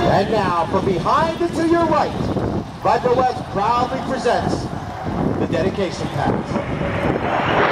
And now, from behind and to your right, Viper West proudly presents the dedication pass.